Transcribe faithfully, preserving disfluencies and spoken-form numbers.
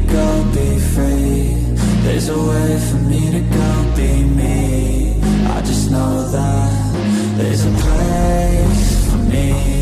go, be free. There's a way for me to go, be me. I just know that there's a place for me.